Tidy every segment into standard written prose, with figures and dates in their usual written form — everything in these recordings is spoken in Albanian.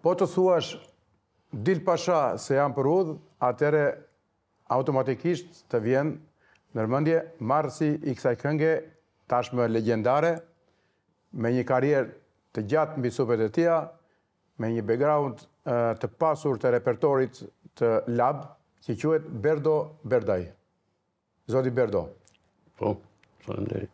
Po të thuash Dil Pasha se jam për udhë, atëre automatikisht të vjen nërmendje marrësi i kësaj kënge tashmë legjendare, me një karrierë të gjatë mbi supet e tija, me një background të pasur të repertorit të lab, që quhet Berdo Berdaj. Zoti Berdo. Po, faleminderit.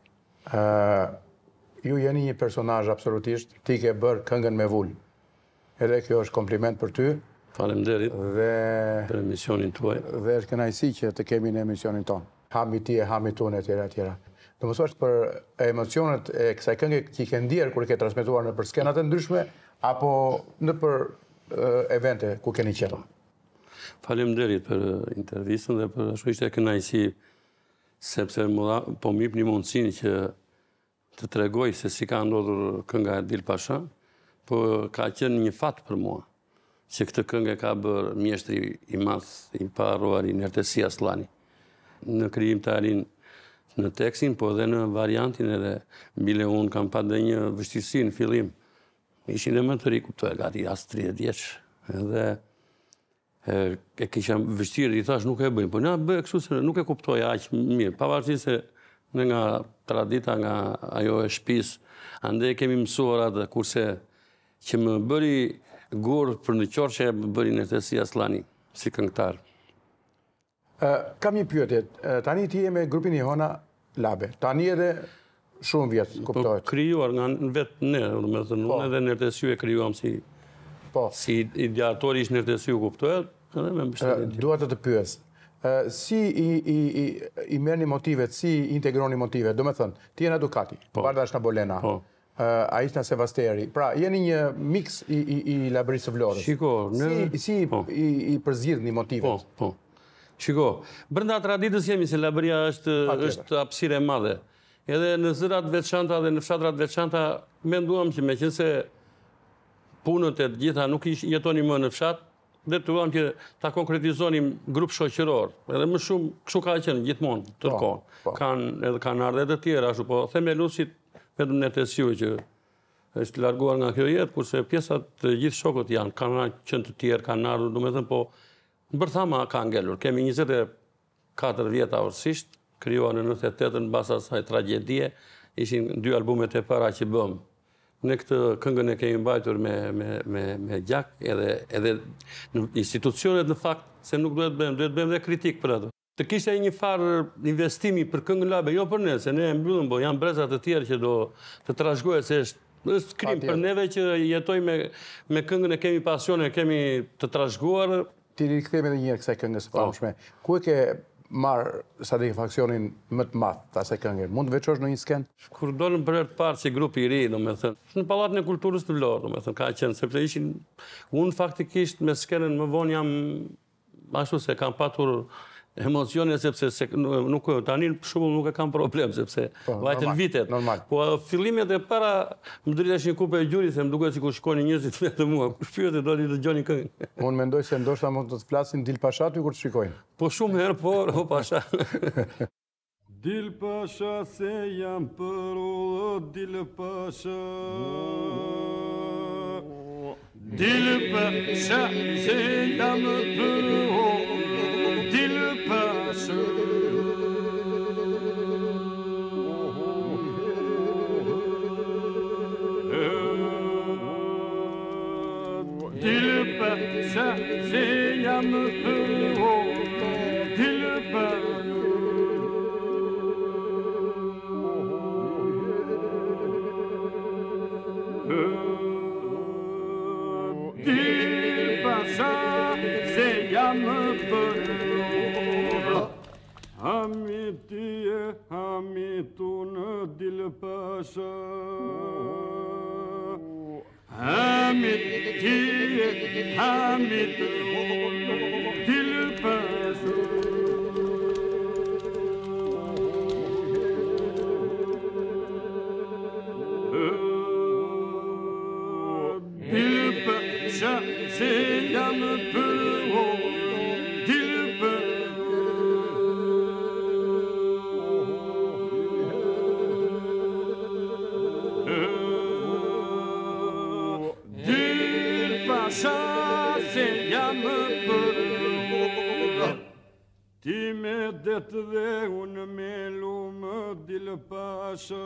Ju jeni një personazh absolutisht, ti ke bërë këngën me vull. Edhe kjo është kompliment për ty. Faleminderit për emisionin tuaj. Dhe është kënaqësi që të kemi në emisionin tonë. Hami ti e hami tonë e tjera e tjera. Do më thuash për emocionet e kësaj këngë që i ke ndjerë kur i ke transmetuar në për skenat e ndryshme apo në për evente ku keni qenë? Faleminderit për intervistën dhe për ashtu ishte kënaqësi sepse po më jep një mundësinë që të tregoj se si ka ndodhur kënga e Dil Pasha, po ka qenë një fat për mua që këtë këngë ka bërë mjeshtri i madh i paharruar i Nertesi Aslani. Në krijimtarin në tekstin, po edhe në variantin edhe bile unë kam pas dhe një vështirësi në fillim. Ishin e më të ri, kuptoj, gati as 30 vjeç. Edhe e kisha vështirë, i thash nuk e bëjmë, po na bëj kështu se nuk e kuptoja aq mirë, pavarësisht se nga tradita, nga ajo e shtëpisë, andaj kemi mësuar atë, kurse që më bëri gur për në qorqe më bëri Nertesi Aslani, si këngëtar. Kam një pyetje. Tani ti je me grupin Ihona Labe. Tani edhe shumë vjet, kuptohet. Po krijuar nga vetë ne, domethënë unë edhe Nertesiu e krijuam si ideatori ish Nertesiu, kuptohet, edhe me mbështetjen. Dua të pyes. Si i merrni motivet, si i integroni motivet? Do me thënë, ti je në Ducati, Barda është në Bolena, a ishtë në Sevasteri. Pra, jeni një mix i Labërisë së Vlorës. Shiko, si i përzgjidhni motivet? Po. Shiko, brenda traditës jemi se Labëria është hapësirë e madhe. Edhe në zërat veçanta dhe në fshatrat veçanta menduam që meqense punët e gjitha nuk jetoni më në fshat, detyruam që ta konkretizonim grup shoqëror. Edhe më shumë kështu ka qenë gjithmonë tërkohë. Kanë ardhe të tjera, ashtu, po themelusit vetëm Nertesiu që është larguar nga kjo jetë, kurse pjesat të gjithë shokët janë, kanë qenë të tjerë, kanë ardhur, domethënë, po bërthama ka ngelur. Kemi 24 vjeta orësisht, krijuar në 98-ën mbas asaj tragjedie, ishin 2 albumet e para që bëm. Ne këtë këngën e kemi mbajtur me gjak, edhe në institucionet në fakt, se nuk duhet bëjmë dhe kritik për ato. Të kishte një farë investimi për këngën Labe, jo për ne, se ne e mbyllëm, po janë brezat të tjerë që do të trashëgohet se është krim për neve që jetojmë me këngën e kemi pasion, e kemi të trashëguar. Ti rikthehemi edhe një herë kësaj këngës së famshme. Ku e ke marrë satisfaksionin më të madh të asaj këngë? Mund të veçosh në një skenë? Kur dolëm për herë të parë si grupi i ri, domethënë, në Pallatin e Kulturës të Vlorë, domethënë, ka qenë sepse ishin unë faktikisht me skenën më vonë jam ashtu se kam patur emocione sepse nuk tani shumë nuk e kam problem sepse vajtën vitet. Po fillimet e para më drejtohesh një kupë e gjurit se më duket sikur shkonin njerëzit vetë mua. Kush pyet doli të dëgjoni këngën. Unë mendoj se ndoshta mund të flasin Dil Pasha ty kur të shikojnë. Po shumë herë o Pasha. Dil Pasha se jam për o Dil Pasha. Dil Pasha se jam për o Dil Pasha. Dil Pasha se jam për o Dil Pasha. Dil Pasha se jam për Hamitie, hamitun Dil Pasha. Hamitie, hamitun Dil Pasha. Dil Pasha se jam për o Dil Pasha. pasha se jam për ti me det dhe unë me lumë dil pasha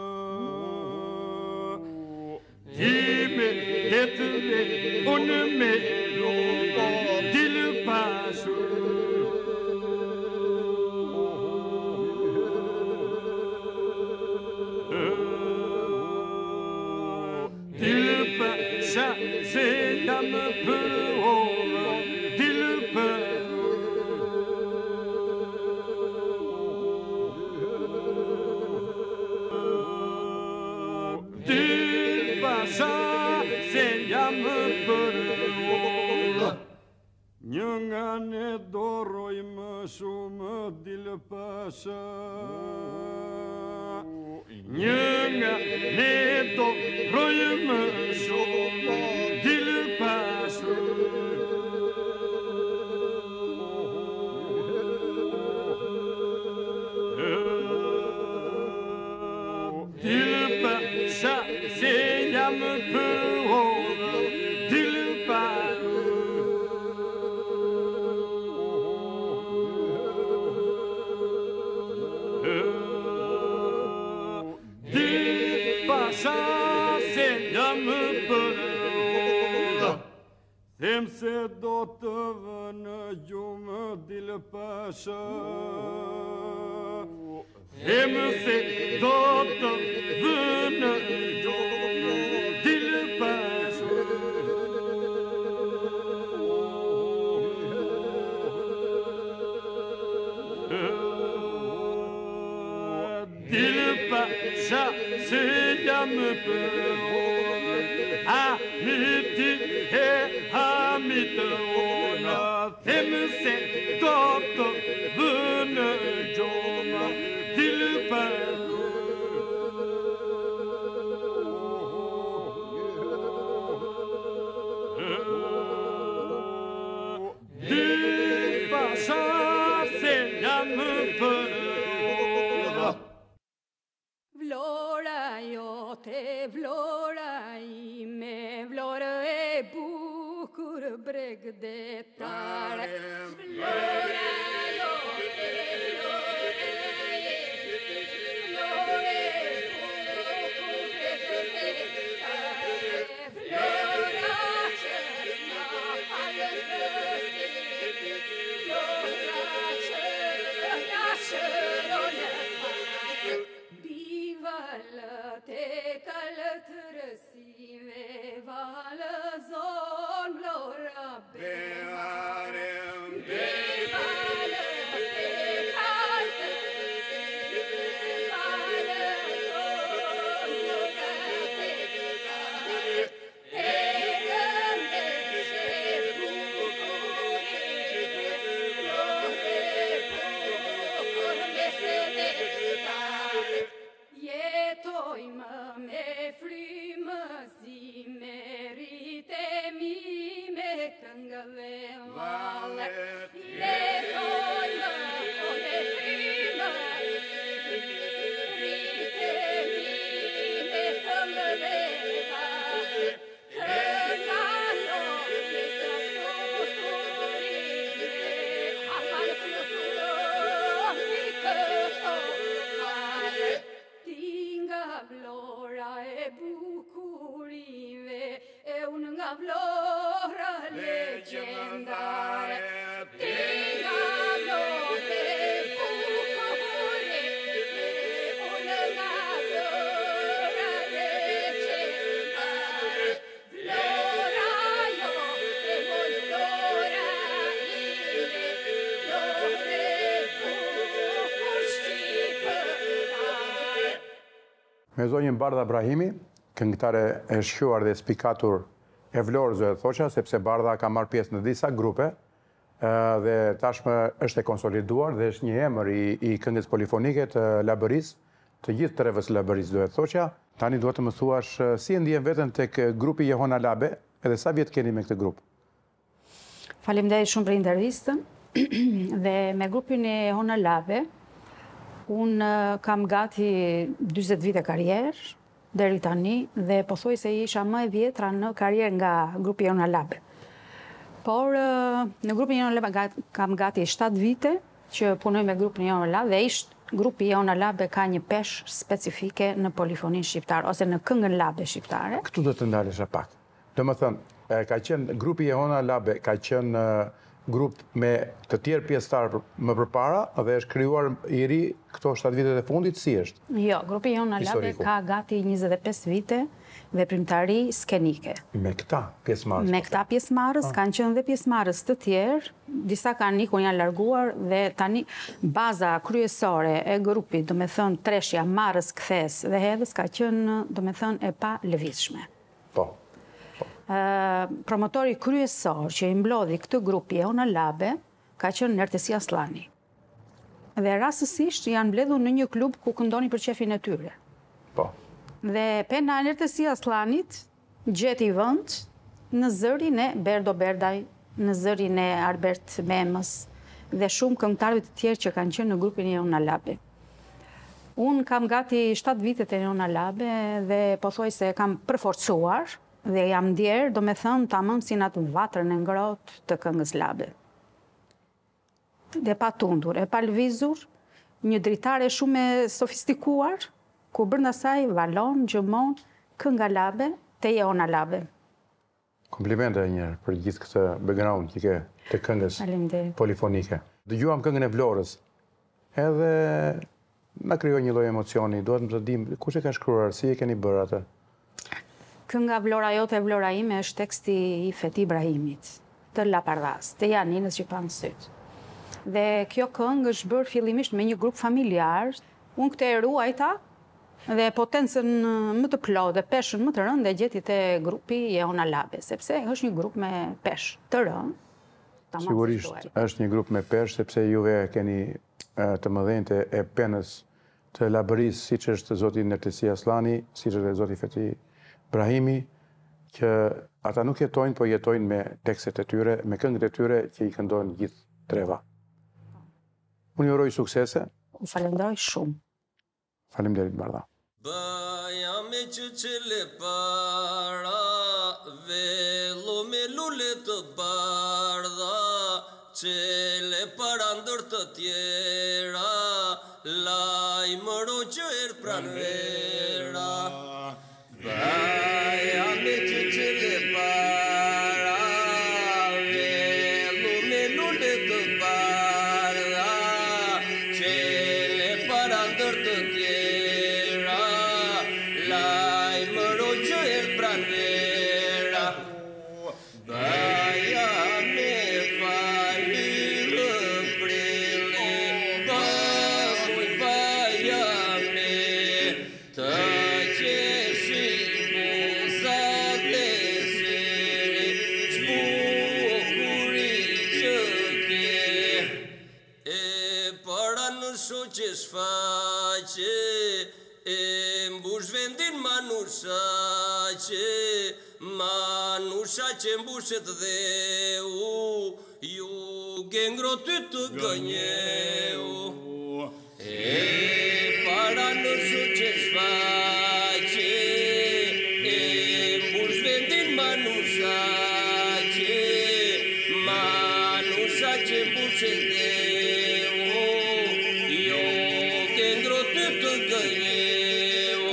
ti me det dhe unë me lumë dil pasha se jam për dil për dil pasha se jam për një nga ne doroj më shumë dil pasha një nga ne doroj më shumë dil pasha dil pasha se jam për dil pasha pasha se jam për them se do të vënë gjumë dil pasha them se do të vënë gjumë dil pasha dil pasha se jam për hamiti e hamit ona them se do të vënë gjumë dil pasha dil pasha se jam për Vlora jote, vlora ime, vlorë e bukur bregdetare. Vlora jote, vlora ime, vlorë e bukur bregdetare. Vlora që na falësi, vlora që na shëron te kalët rësime valëzon vlora bevarem bevarem te kalët rësime valëzon vlora bevarem te rëndeshe bukurime vlore bukur mesedetare jetojmë me frymësi, me ritemi me këngëve valle. Jetojmë me frymësi, ritemi me këngëve valle. Kënga jote së fluturime, amal fluturon mi këtore. Nga vlora e bukurive e unë nga vlora legendare. Nga vlora e bukurive unë nga vlora legendare. Vlora jote moj vlora ime, vlore bukur shqipëtare. Me zonjën Bardha Brahimi, këngëtare e shquar dhe spikatur e Vlorës e Thoqa, sepse Bardha ka marrë pjesë në disa grupe dhe tashmë është e konsoliduar dhe është një emër i këngës polifonike të Labëris, të gjithë trevës Labëris duhet Thoqa. Tani duhet të më thuash si e ndjen veten tek grupi Jehona Labe, edhe sa vjet keni me këtë grup? Faleminderit shumë për intervistën dhe me grupin e Jehona Labe unë kam gati 40 vite karrierë deri tani dhe pothuajse isha më e vjetra në karrierë nga grupi Jehona Labe. Por në grupin Iona Labe kam gati 7 vite që punoj me grupin Iona Labe dhe grupi Iona Labe ka një peshë specifike në polifoninë shqiptare ose në këngën labe shqiptare. Këtu do të ndalesha pak. Do më thënë, ka qenë grupi Iona Labe, ka qenë grup me të tjerë pjesëtarë më përpara dhe është krijuar i ri këto 7 vitet e fundit, si është? Jo, grupi Iona Labe ka gati 25 vite veprimtari skenike. Me këta pjesëmarrës? Me këta pjesëmarrës, kanë qenë dhe pjesëmarrës të tjerë, disa kanë ikur, janë larguar dhe tani baza kryesore e grupit, do me thënë treshja, marrës, kthes dhe hedhës, ka qenë, do me thënë, e pa lëvizshme. Po. Promotori kryesor që i mblodhi këtë grupi Iona Labe ka qenë Nertesi Aslani. Dhe rastësisht janë mbledhur në një klub ku këndoni për qefin e tyre. Po. Dhe pena Nertesi Aslanit gjeti vend në zërin e Berdo Berdaj, në zërin e Albert Memës dhe shumë këngëtarëve të tjerë që kanë qenë në grupin Iona Labe. Unë kam gati 7 vitet e Iona Labe dhe po thuaj se kam përforcuar dhe jam ndjerë, do me thënë, tamam si në atë vatrën e ngrohtë të këngës labe. Dhe pa tundur, e pa lëvizur, një dritare shumë e sofistikuar, ku brenda saj valon, gjëmon, kënga labe te Iona Labe. Komplimente njërë për gjithë këtë background që ke të këngës polifonike. Dëgjuam këngën e Vlorës, edhe na krijoi një lloj emocioni, duhet të dim kush e ka shkruar, si e keni bërë atë? Kënga Vlora jote, Vlora ime është teksti i Feti Ibrahimit, të Lapardhas, të Janinës që pa në sytë. Dhe kjo këngë është bërë fillimisht me një grup familjar, unë këtë e ruajta dhe potencën më të plotë dhe peshën më të rëndë e gjeti te grupi Iona Labe, sepse është një grup me peshë të rëndë. Sigurisht është një grup me peshë, sepse juve keni të mëdhenjtë e penës të labërisë, siç është zoti Nertesi Aslani, siç është zoti Feti Ibrahimi, që ata nuk jetojnë, po jetojnë me tekstet e tyre, me këngët e tyre që i këndojnë gjithë treva. Unë ju uroj suksese. Ju falenderoj shumë. Faleminderit Bardha. Baja me qëqele para, velo me lule të bardha, qele para ndër të tjera, laj mëro që erë pranvera. Baja me qëqele para, velo me lule të bardha, qele para ndër të tjera, laj mëro që erë pranvera. Baja me palirë prele, babuj baja me të qeshi musa dhe sere, qbukuri që ke, e para në shoqe shfaqe, e mbush vendin manushaqe, manushaqe mbushet dhe ju gengro ty të gënjeu. E para në shoqe shfaqe, e mbush vendin manushaqe, manushaqe mbushet dhe ju gengro ty të gënjeu.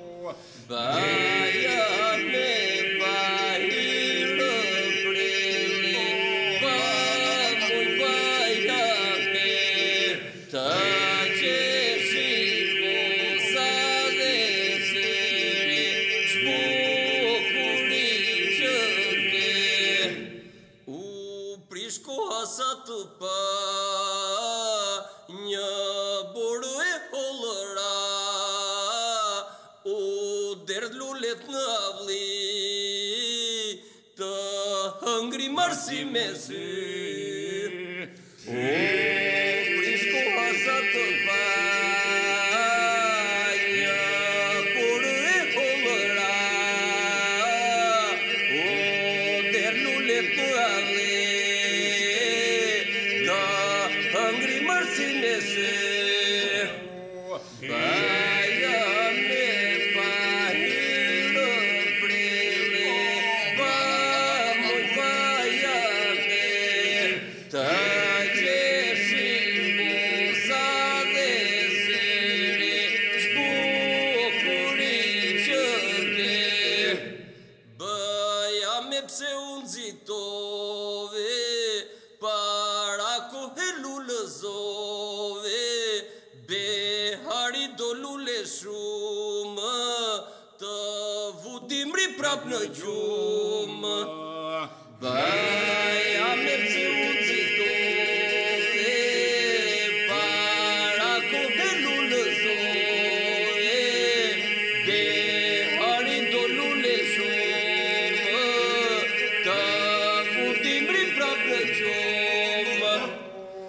Baja me palirë prele, babuj baja me të qeshi musa dhe sere, qbukuri që ke, u prish koha sa të pa, një borë e hollëra, u derdh lulet në avli, të hëngri marsi me sy. U prish koha sa të pa, një borë e hollëra, u derdh lulet në avli, të hëngri marsi me sy. Baja me palirë prele, babuj baja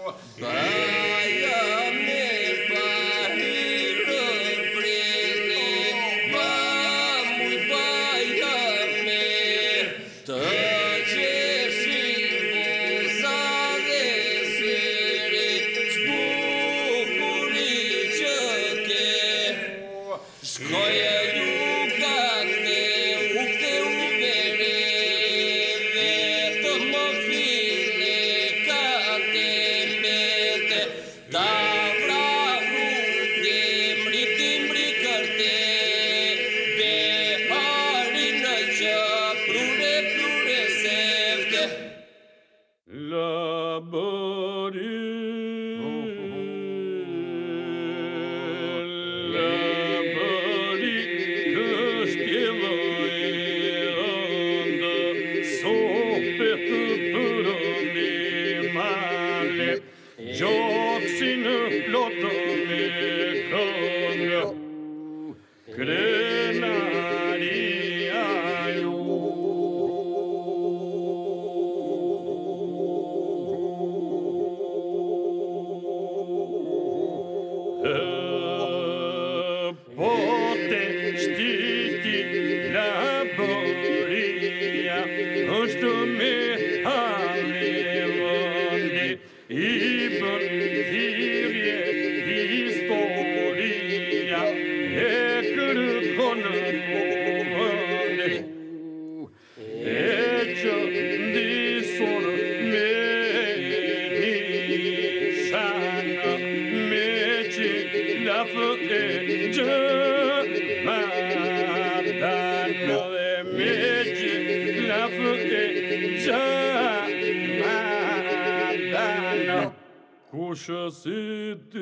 Baia mer pariră prene, ba mult baia mer, tăceri și buzare sere, șbucurice che, școia iucate, ucte ubere, vetă mă fine, cate mete, da vrau de mri carte, be harină cea plure sefte. La bări, căștilă andă, sopet părămi male, joc sin plotămi cângă, grenaria poate știi la băria, înștăme alevande, ibăr firie istoria, e cârconă cuvânde, e ce disor menișană, meci la făe Madană, meci la făe Madană, cu șăsite,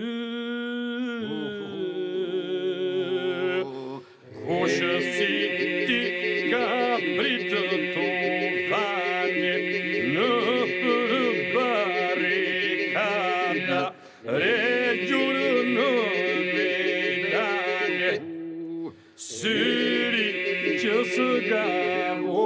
caprită tovane, năpără baricada, regiură medane, siri ce să gavo.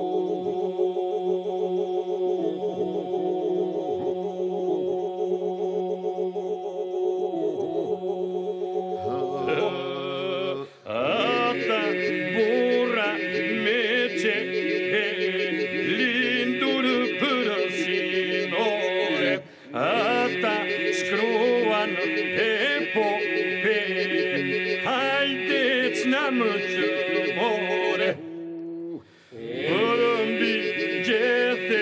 Ata bura mece lindur părăsinore, ata scruan epope, haideți neamăciumore, părâmbi gete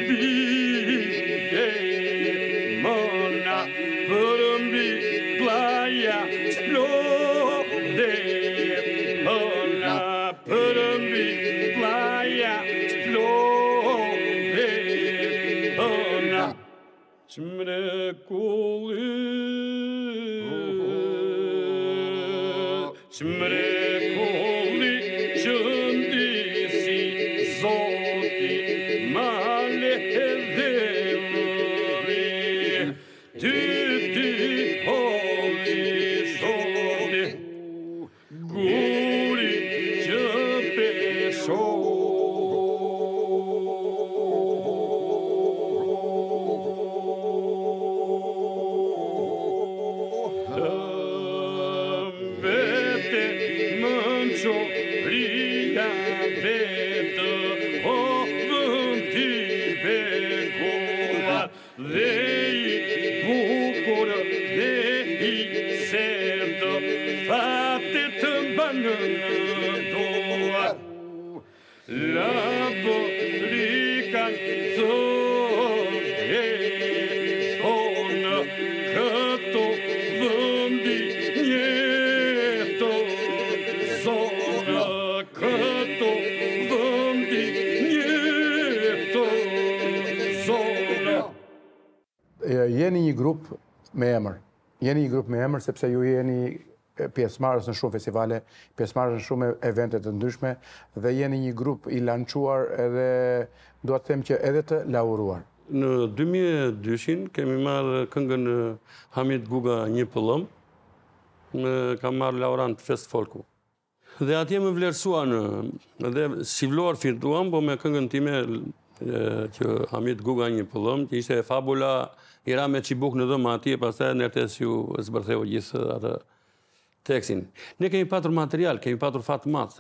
bide mâna, părâmbi playa splode mâna, părâmbi playa splode mâna, smreculi, smreculi, cândisi zoti, male devuri, titi holișode, guri ce vete mâncioria vetă, o vânti begoa, lei bucură, lei serdă, fate tâmbană doua, la bărican țăre, tonă, că to vândi nieto, zonă, că to vândi nieto, zonă. Jeni një grup me emër. Jeni një grup me emër sepse ju jeni pjesëmarrës në shumë festivale, pjesëmarrës në shumë evente të ndryshme dhe jeni një grup i lançuar edhe dua të them që edhe të lauruar. Në 2002 kemi marrë këngën Hamid Guga një pëllëm, kam marrë laurant Fest Folku. Dhe atje më vlerësuan, dhe si vlorë fituam, po me këngën time që Hamid Guga një pëllëm, që ishte fabula Ira me qibuk në dhëmë atje, pastaj nërtes ju zbërtheu gjithë atë tekstin. Ne kemi patur material, kemi patur fatë matë,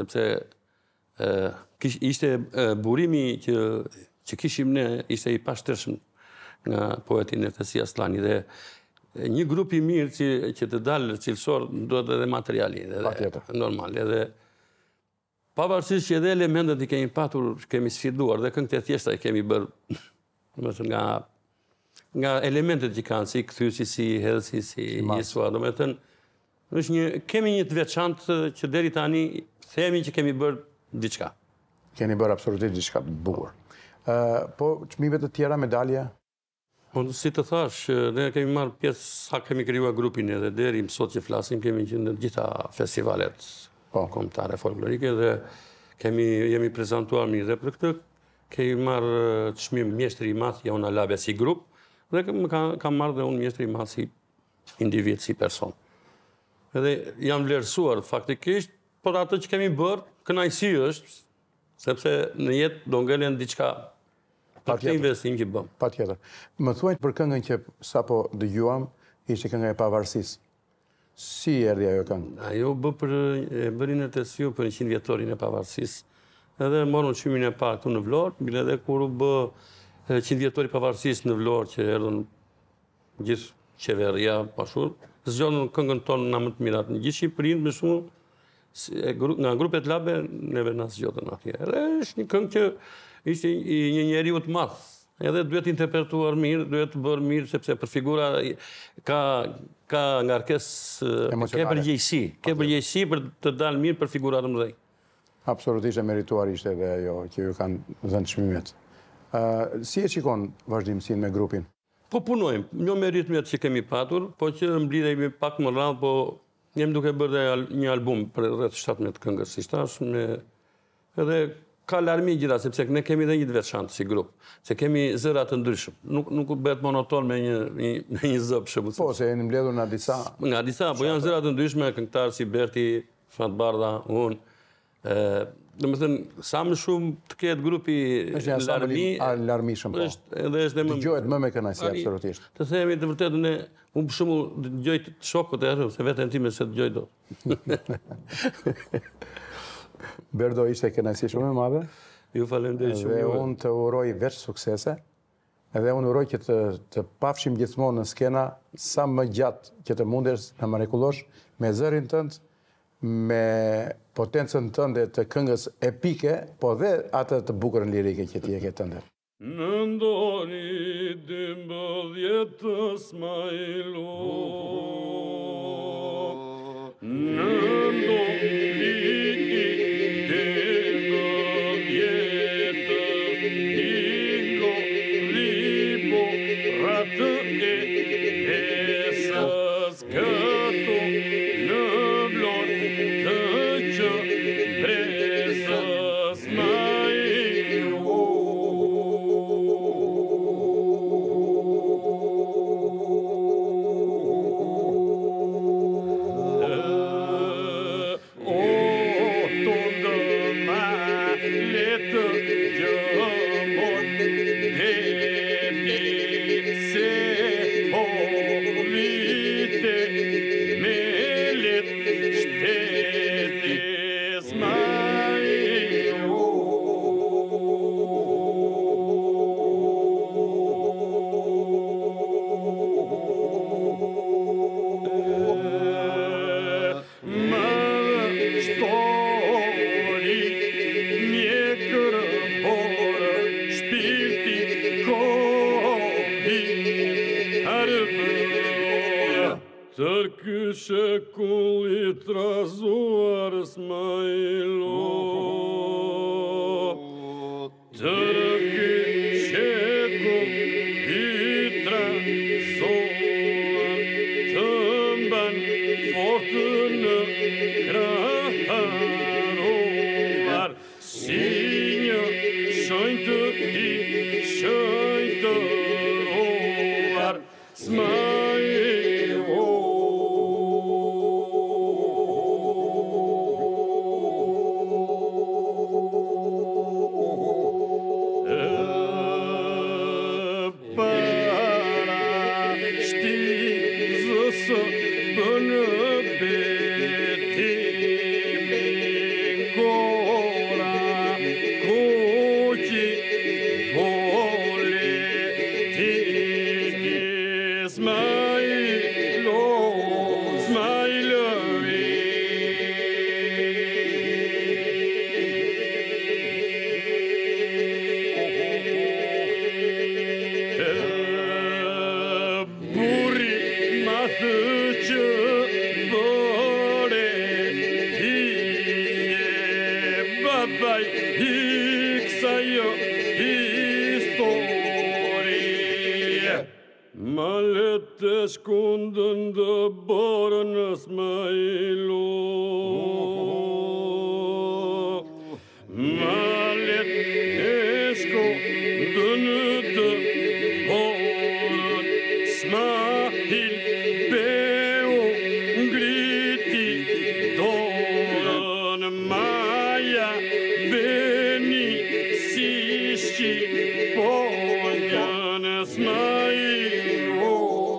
sepse ishte burimi që kishim ne, ishte i pashtershëm nga poeti Nertesi Aslani, dhe një grup i mirë që të dalë cilësor, duhet edhe materiali, normal, edhe pavarësisht që edhe elementet i kemi patur, kemi sfiduar, dhe këngët e thjeshta i kemi bërë nga elementet që kanë, si kthysi, si hedhësi, si njësua, do me thënë, kemi një të veçantë që deri tani themi që kemi bërë diçka. Keni bërë absolutisht diçka të bukur. Po, çmimet të tjera, medalje? Si të thash, ne kemi marrë pjesë, sa kemi krijuar grupin edhe deri më sot që flasim, kemi qenë në gjitha festivalet kombëtare folklorike dhe jemi prezantuar mirë dhe për këtë kemi marrë çmim mjeshtri i madh Jona Labe si grup dhe kam marrë dhe unë mjeshtri i madh si individ, si person. Edhe jam vlerësuar faktikisht, por atë që kemi bërë, kënaqësi është, sepse në jetë do ngelen diçka për këtë investim që bëm. Patjetër. Më thuaj për këngën që sapo dëgjuam, ishte kënga e pavarësisë. Si erdhi ajo këngë? Ajo bëri Nertesiu për 100 vjetorin e pavarësisë. Edhe morën çmimin e parë këtu në Vlorë, bile edhe kur u bë 100 vjetori pavarësisë në Vlorë që erdhën gjithë qeveria pashur, zgjonën këngën tonë nga më të mirat në gjithë Shqipërinë, më shumë nga grupet labe neve na zgjodën atje. Edhe është një këngë që ishte një njeriu të madh. Edhe duhet interpretuar mirë, duhet bërë mirë, sepse për figura ka ngarkesë, ke përgjegjësi për të dalë mirë për figura të mëdhenj. Absolutisht e merituar ishte edhe ajo që ju kanë dhënë çmimet. Si e shikon vazhdimsinë me grupin? Po punojmë, jo me ritmet që kemi patur, po që mblidhemi pak më radhë, po jemi duke bërë një album për rreth 17 këngës, si thash, edhe ka larmi gjitha, sepse ne kemi dhe një të veçantë si grup, se kemi zëra të ndryshëm. Nuk bëhet monoton me një zë për shembull. Po, se jeni mbledhur nga disa. Nga disa, po janë zëra të ndryshme, këngëtarë si Berti, Fat Bardha, unë. Domethënë, sa më shumë të ketë grupi larmishëm, po. Dëgjohet më me kënaqësi, absolutisht. Të themi të vërtetën, unë për shembull dëgjoj të shokut e se veten time se dëgjoj dot. Berdo, ishte kënaqësi shumë e madhe. Ju falenderoj shumë. Dhe unë të uroj veç suksese. Edhe unë uroj që të pafshim gjithmonë në skena sa më gjatë që të mundesh të mrekullosh me zërin tënd, me potencën tënde të këngës epike, po dhe atë të bukurën lirike që ti e ke tënde. Në ndoni 12 smajlo, në ndoni 12 ingo ribo ratë e esas këto në vlon të që brezës majlo. Shekulli trazuar smajlo, tërky shekulli trazuar, të mban fortë në kraharuar, si një shojnë i shojtëruar, smajlo. Skundende barnas mejlo Malet skundende barn Smahil beo griti doran Maja veni siski Bojan smajlo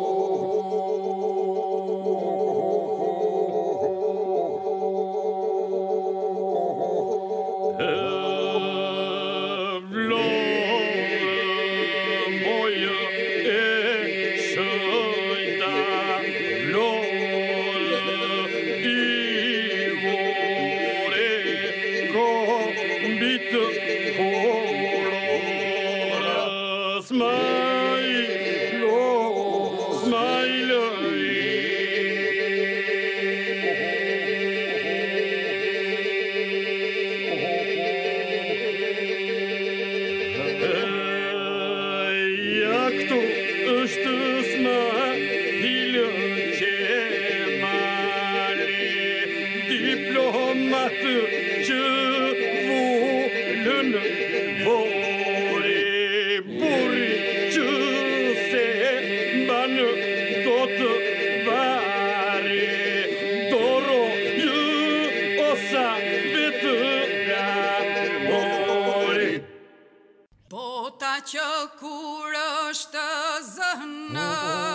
që kur është zënë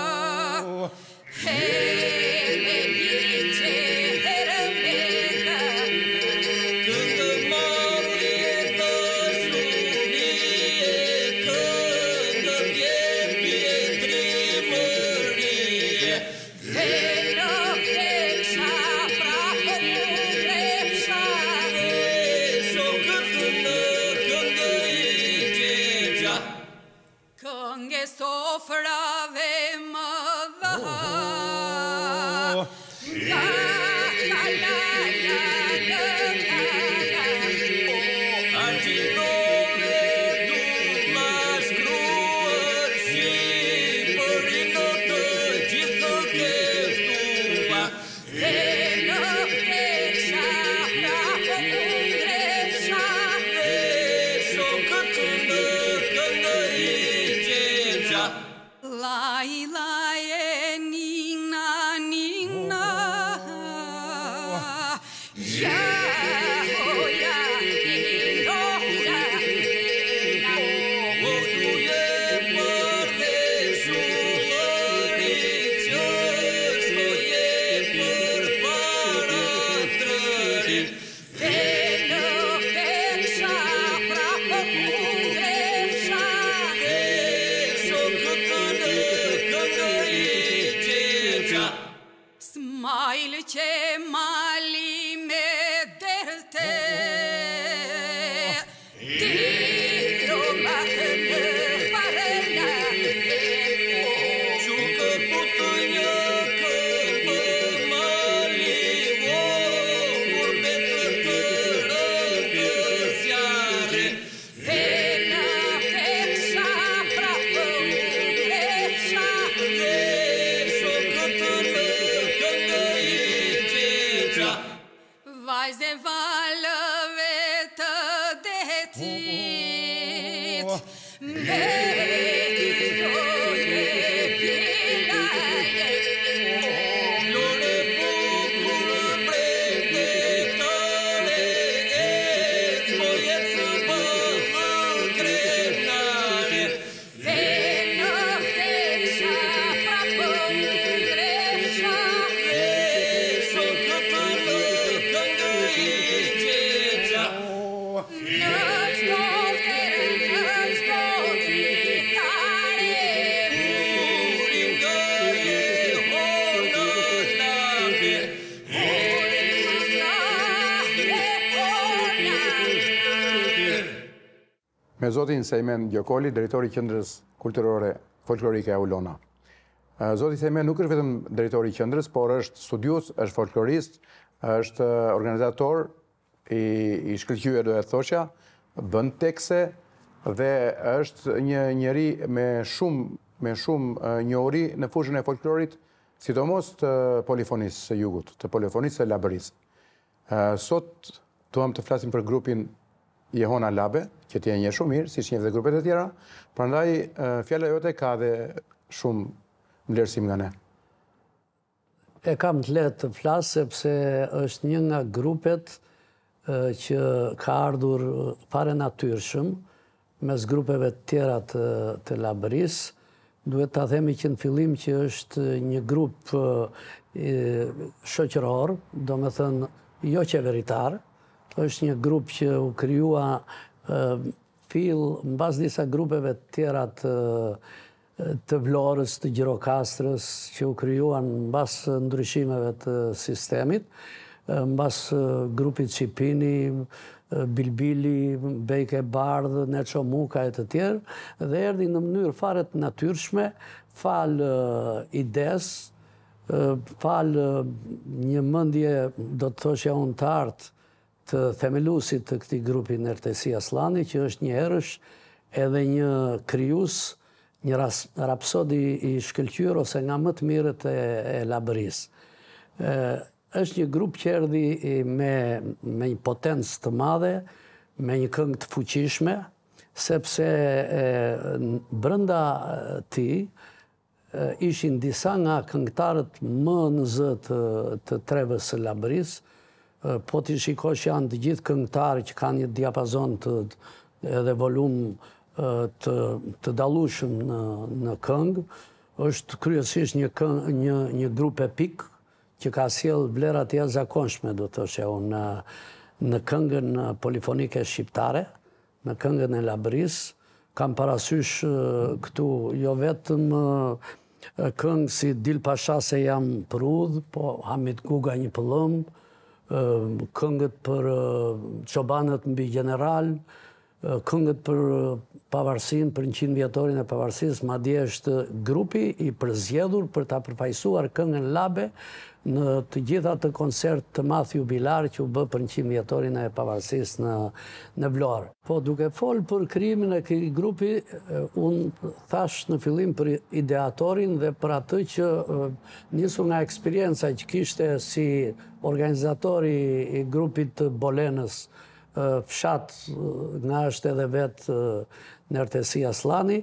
Hele ligje hermeta Këndë mali të shumie Këndë pjepje trimërie Velo vleksha prapë mu grefsha Esho këtë në këndë I gjegja Kënge sofrave më dha La la la la la la Arginore du ma shkruar Shqipërinë të gjithë keftuva Velo vleksha prapë mu grefsha Esho këtë në këndë I gjegja Lai lai e nina nina Ja ho ja ino ja ina Oftuje për dhe shumëri Që shtoje për para trëri Velo vleksha prapë mu grefsha Esho këtë në këndë me zotin Sejmen Gjokoli, drejtori i Qendrës Kulturore Folklorike Aulona. Zoti Sejmen nuk është vetëm drejtori i qendrës, por është studius, është folklorist, është organizator i shkëlqyer, do e thoshja, bën tekste dhe është një njeri me shumë njohuri në fushën e folklorit, sidomos të polifonisë së jugut, të polifonisë së labërisë. Sot duam të flasim për grupin Jehona Labe, që ti e njeh shumë mirë, siç njeh dhe grupet e tjera, prandaj fjala jote ka dhe shumë vlerësim nga ne. E kam të lehtë të flas sepse është një nga grupet që ka ardhur fare natyrshëm mes grupeve të tjera të labërisë. Duhet ta themi që në fillim që është një grup shoqëror, domethënë jo qeveritar, është një grup që u krijua mbas disa grupeve të tjera të Vlorës, të Gjirokastrës, që u krijuan mbas ndryshimeve të sistemit, mbas grupit Çipini, Bilbili, Bejke Bardh, Neço Muka e të tjerë, dhe erdhi në mënyrë fare të natyrshme, fal ides, fal një mendje, do të thoshja unë të artë, të themelusit të këtij grupi Nertesi Aslani, që është një herësh edhe një krijues, një rapsodi i shkëlqyer ose nga më të mirët e labërisë. Është një grup që erdhi me një potencë të madhe, me një këngë të fuqishme, sepse brenda tij ishin disa nga këngëtarët më në zë të trevës së labërisë. Po ti shikosh, janë të gjithë këngëtarë që kanë një diapazon edhe volum të dallueshëm në këngë. Është kryesisht një grup epik që ka sjell vlera të jashtëzakonshme, do të thoshe unë, në këngën polifonike shqiptare, në këngën e labërisë. Kam parasysh këtu jo vetëm këngë si Dil Pasha se jam për udh, po Hamit Guga një pëllëm, këngët për çobanët mbi general, këngët për pavarësinë, për 100 vjetorin e pavarësisë, madje është grupi i përzgjedhur për ta përfaqësuar këngën Labe në të gjitha të koncert të madh jubilar që u bë për 100 vjetorin e pavarësisë në Vlorë. Po duke folë për krijimin e këtij grupi, unë thash në fillim për ideatorin dhe për atë që nisur nga eksperienca që kishte si organizatori i grupit të Bolenës, fshat nga është edhe vetë Nertesi Aslani,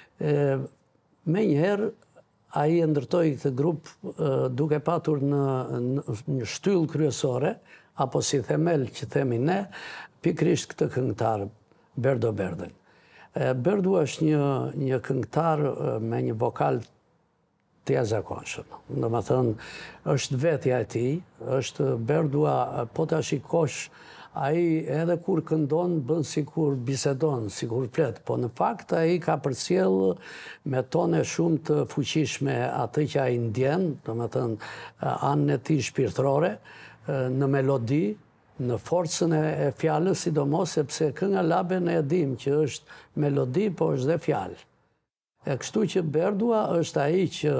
me njëherë ai e ndërtoi këtë grup duke patur në një shtyllë kryesore, apo si themel që themi ne, pikrisht këtë këngëtar, Berdo Berdën. Berdu është një këngëtar me një vokal të jashtëzakonshëm. Domethënë, është vetja e tij, është Berdua, po ta shikosh, ai edhe kur këndon bën sikur bisedon, sikur flet, po në fakt ai ka përcjell me tone shumë të fuqishme atë që ai ndjen, domethënë anën e tij shpirtërore, në melodi, në forcën e fjalës, sidomos sepse kënga Labe ne e dim që është melodi, po është dhe fjalë. E kështu që Berdua është ai që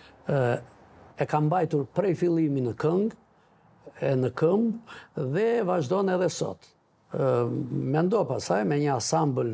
e ka mbajtur prej fillimi në këngë, në këmbë dhe vazhdon edhe sot. Mendo pasaj me një asambël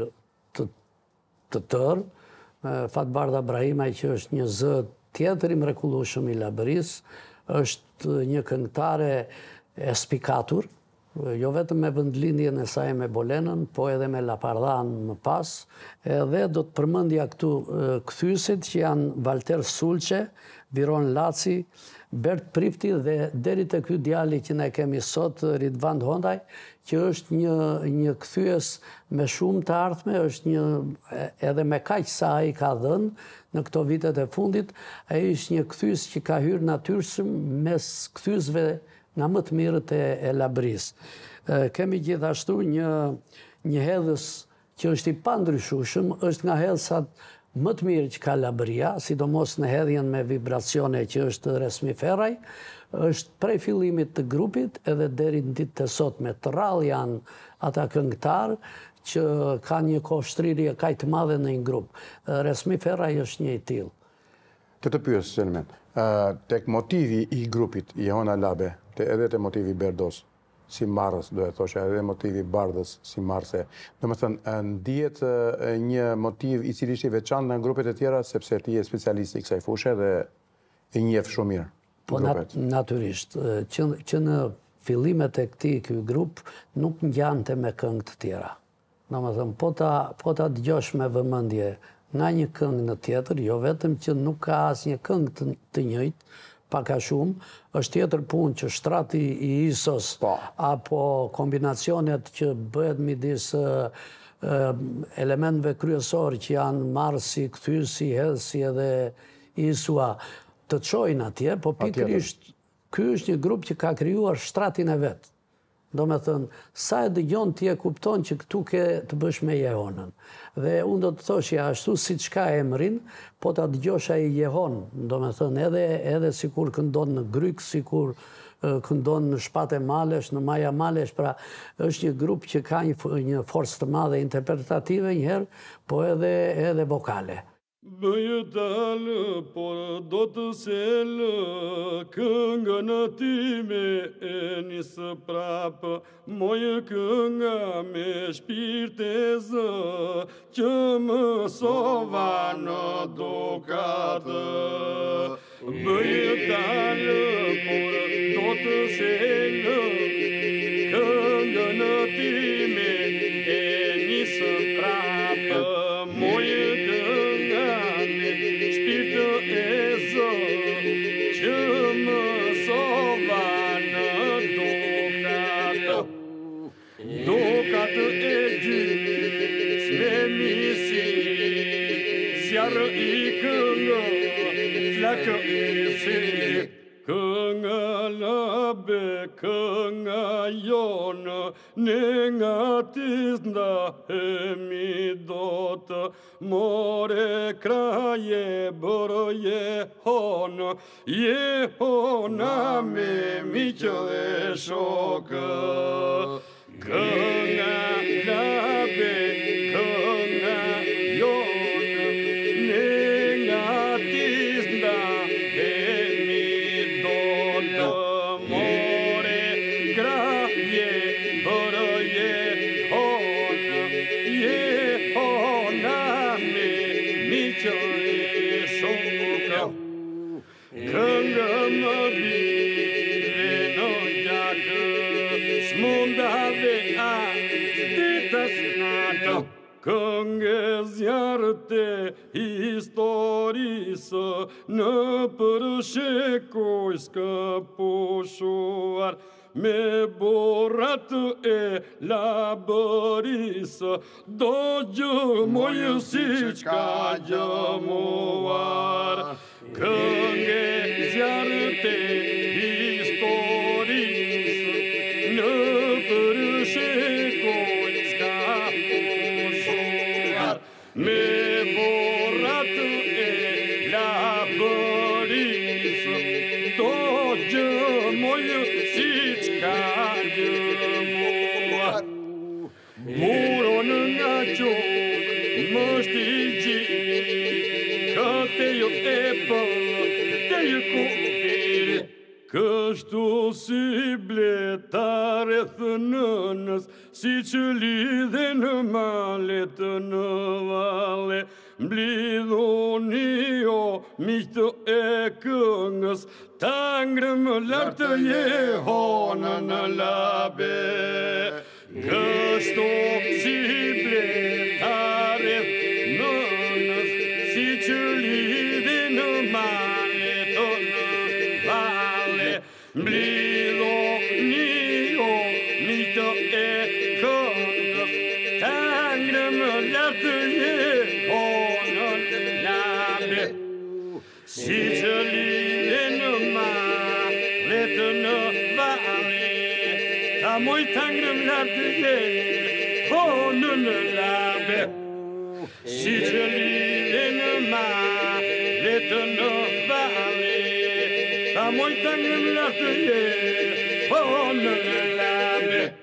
të tërë, Fatbardha Brahimaj që është një zë tjetër i mrekullueshëm i labërisë, është një këngëtare e spikatur, jo vetëm me vendlindjen e saj me Bolenën, po edhe me Lapardhan më pas, edhe do të përmendja këtu kthyesit që janë Valter Sulçe, Viron Laci, Bert Prifti dhe deri te ky djali që ne kemi sot, Ridvan Hondaj, që është një kthyes me shumë të ardhme, është edhe me kaq sa ai ka dhënë në këto vitet e fundit, ai është një kthyes që ka hyrë natyrshëm mes kthyesve nga më të mirët e labërisë. Kemi gjithashtu një hedhës që është i pandryshueshëm, është nga hedhësat më të mirë që ka labëria, sidomos në hedhjen me vibracione që është Resmi Ferraj, është prej fillimit të grupit edhe deri në ditët e sotme. Të rrallë janë ata këngëtarë që ka një kohështrirje kaq të madhe në një grup. Resmi Ferraj është një i tillë. Të pyes, Selmen, tek motivi i grupit Jehona Labe, edhe te motivi Berdos, si marrës, do e thoshe, edhe motivi Bardhës, si marrëse. Do më thënë, ndihet një motiv i cili ishte i veçantë në grupet e tjera, sepse ti je specialist i kësaj fushë dhe i njeh shumë mirë. Po natyrisht, që në fillimet e ky grup nuk ngjante me këngë të tjera. Domethënë, po ta dëgjosh me vëmendje nga një këngë në tjetër, jo vetëm që nuk ka asnjë këngë të njëjtë, pak a shumë, është tjetër punë që shtrati i ISO-s apo kombinacionet që bëhet midis elementëve kryesor që janë marrësi, kthyesi, hedhësi edhe ISO-a të çojnë atje, po pikërisht ky është një grup që ka krijuar shtratin e vet. Do me thënë, sa e dëgjon ti e kupton që këtu ke të bësh me Jehonën. Dhe unë do të thoshja ashtu si çka emrin, po ta dëgjosh ai Jehon, do me thënë edhe sikur këndon në Gryk, sikur këndon në Shpate Malesh, në Maja Malesh, pra është një grup që ka një forcë të madhe interpretative njëherë, po edhe vokale. Bëjë talë, por do të selë, këngën time e nisë prapë, mojë kënga me shpirt e zë, që më sova në dokatë. Bëjë talë, por do të selë, këngën time e nisë prapë, mojë Dokatë e gjy, s'me misi, zjarë i këngë, flakë i si, këngë Labe, këngë jonë, ne nga tis ndahemi dotë, more kraje bërë Jehona, Jehona me miqë dhe shokë. Kënga Labe, kënga jonë, ne nga tis ndahemi dotë, more kraje bërë Jehona, Jehona me miqë e shokë. Këngë më bire në gjakë, smundave a ditës natë, këngë zjarëte historisë, në përshekoj s'ka pushuar, me borat e labërisë, do gjëmojë si qka gjëmuar. Këngë zjarëte historisë, në përshekoj s'ka pushuar, me borat e labërisë, do gjëmojë si qka gjëmuar. Muron nga qokë, më shtigji, këte jo e për, te ju kufiri, kështu si bleta rreth nënës, si që lidhe në malet në vale, mblidhuni o miqtë e këngës, ta ngrëm lartë Jehonën në Labe. Kështu si bleta rreth nënës, si që lidhe në malet në vale, mblidhoni o miqtë e këngës, ta ngrëm lartë Jehonën në Labe. Si që lidhe në malet në vale, ta moj ta ngrëm lartë Jehonën në Labe. Si që lidhe në malet në vale, ta moj ta ngrëm lartë Jehonën në Labe.